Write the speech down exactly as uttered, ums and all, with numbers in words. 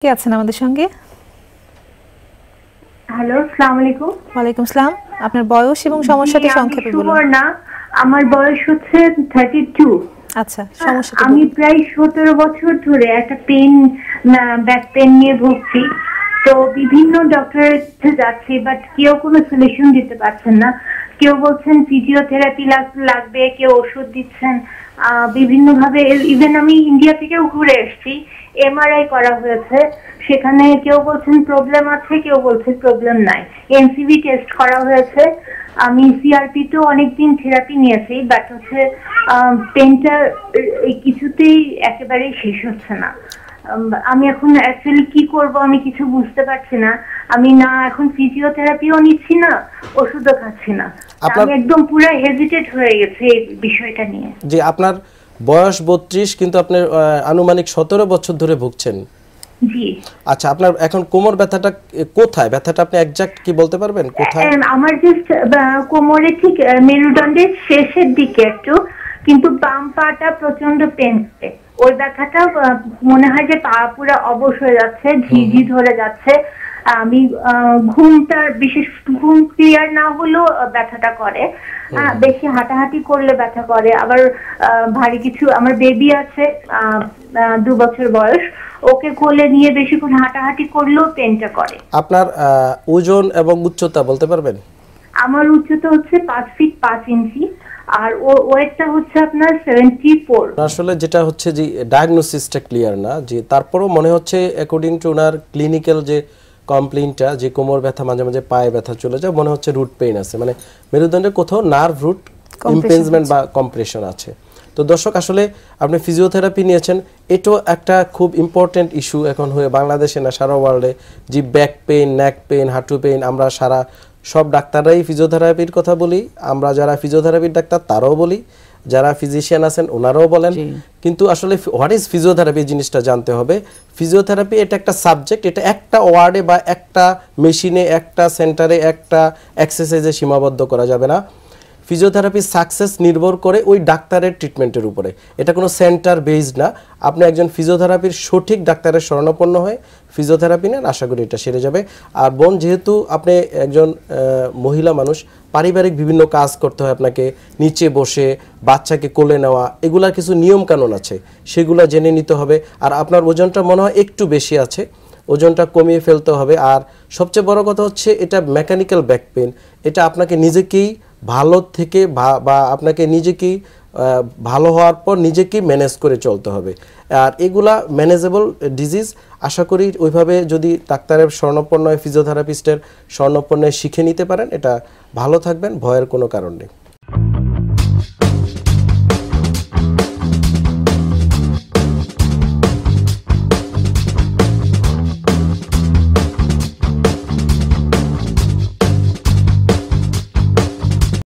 কে আছেন আমাদের সঙ্গে? হ্যালো, আসসালামু আলাইকুম। ওয়ালাইকুম আসসালাম। আপনার বয়স এবং সমস্যাটি সংক্ষেপে বলুন। সুবর্ণা, আমার বয়স হচ্ছে থার্টি টু। আচ্ছা, সমস্যাটি আমি বলুন। প্রায় সতেরো বছর ধরে একটা পেন, ব্যাক পেন নিয়ে ভুগছি। তো বিভিন্ন ডক্টরের কাছে যাচ্ছি, বাট কেউ কোনো সলিউশন দিতে পারছেন না। কেউ বলছেন ফিজিওথেরাপি লাগবে, কেউ ওষুধ দিচ্ছেন বিভিন্ন ভাবে। ইভেন আমি ইন্ডিয়া থেকেও ঘুরে এসেছি, এমআরআই করা হয়েছে, সেখানে কেউ বলছেন প্রবলেম আছে, কেউ বলছে প্রবলেম নাই। এনসিভি টেস্ট করা হয়েছে, আমি সিআরপি তো অনেকদিন থেরাপি নিয়েছি, বাট হচ্ছে পেনটা কিছুতেই একেবারেই শেষ হচ্ছে না। আমি এখন অ্যাকচুয়ালি কি করব আমি কিছু বুঝতে পারছি না। আমি না এখন ফিজিওথেরাপিও নিচ্ছি না, ওষুধও খাচ্ছি না। আমি একদম পুরো হেজিটেট হয়ে গেছি এই বিষয়টা নিয়ে। জি, আপনার বয়স বত্রিশ, কিন্তু আপনি আনুমানিক সতেরো বছর ধরে ভুগছেন। জি। আচ্ছা, আপনার এখন কোমর ব্যথাটা কোথায়? ব্যথাটা আপনি এক্সাক্ট কি বলতে পারবেন কোথায়? আমার জাস্ট কোমরে ঠিক মেরুদণ্ডের শেষের দিকে একটু, কিন্তু বাম পাটা প্রচন্ড পেন করে। ওই ব্যথাটা মনে হয় যে পা পুরো অবশ হয়ে যাচ্ছে, ঝিঝি ধরে যাচ্ছে। আমি ঘুমটা, বিশেষ ঘুম ক্লিয়ার না হলেও ব্যথাটা করে। বেশি হাঁটাহাঁটি করলে ব্যথা করে। আবার ভারী কিছু, আমার বেবি আছে দু বছর বয়স, ওকে কোলে নিয়ে বেশিক্ষণ হাঁটাহাঁটি করলেও পেনটা করে। আপনার ওজন এবং উচ্চতা বলতে পারবেন? আমার উচ্চতা হচ্ছে পাঁচ ফিট পাঁচ ইঞ্চি, আর ওয়েটটা হচ্ছে আপনার সেভেন্টি ফোর। আসলে যেটা হচ্ছে যে ডায়াগনোসিসটা ক্লিয়ার না, যে তারপরও মনে হচ্ছে অ্যাকর্ডিং টু ওনার ক্লিনিক্যাল যে কমপ্লেইনটা, যে কোমর ব্যথা, মাঝে মাঝে পায়ে ব্যথা চলে যায়, মনে হচ্ছে রুট পেইন আছে, মানে মেরুদণ্ডের কোথাও নার্ভ রুট ইমপেঞ্জমেন্ট বা কম্প্রেশন আছে। তো দর্শক, আসলে আপনি ফিজিওথেরাপি নিয়েছেন, এটাও একটা খুব ইম্পর্টেন্ট ইস্যু এখন হয়ে বাংলাদেশে না সারা ওয়ার্ল্ডে, যে ব্যাক পেইন, নেক পেইন, হাঁটু পেইন। আমরা সারা সব ডাক্তাররাই ফিজিওথেরাপির কথা বলি, আমরা যারা ফিজিওথেরাপির ডাক্তার তারাও বলি, যারা ফিজিশিয়ান আছেন ওনারাও বলেন। কিন্তু আসলে হোয়াট ইজ ফিজিওথেরাপি জিনিসটা জানতে হবে। ফিজিওথেরাপি এটা একটা সাবজেক্ট, এটা একটা ওয়ার্ডে বা একটা মেশিনে, একটা সেন্টারে, একটা এক্সারসাইজে সীমাবদ্ধ করা যাবে না। ফিজিওথেরাপির সাকসেস নির্ভর করে ওই ডাক্তারের ট্রিটমেন্টের উপরে, এটা কোনো সেন্টার বেসড না। আপনি একজন ফিজিওথেরাপির সঠিক ডাক্তারের শরণাপন্ন হয়ে ফিজিওথেরাপি নেন, আশা করি এটা সেরে যাবে। আর বোন, যেহেতু আপনি একজন মহিলা মানুষ, পারিবারিক বিভিন্ন কাজ করতে হয় আপনাকে, নিচে বসে বাচ্চাকে কোলে নেওয়া, এগুলার কিছু নিয়মকানুন আছে, সেগুলো জেনে নিতে হবে। আর আপনার ওজনটা মনে হয় একটু বেশি আছে, ওজনটা কমিয়ে ফেলতে হবে। আর সবচেয়ে বড় কথা হচ্ছে এটা মেকানিক্যাল ব্যাক পেন, এটা আপনাকে নিজেকেই ভালো থেকে বা আপনাকে নিজেকেই ভালো হওয়ার পর নিজেকেই ম্যানেজ করে চলতে হবে। আর এগুলা ম্যানেজেবল ডিজিজ। আশা করি ওইভাবে যদি ডাক্তারের শরণাপন্ন, ফিজিওথেরাপিস্টের শরণাপন্ন শিখে নিতে পারেন, এটা ভালো থাকবেন, ভয়ের কোনো কারণ নেই।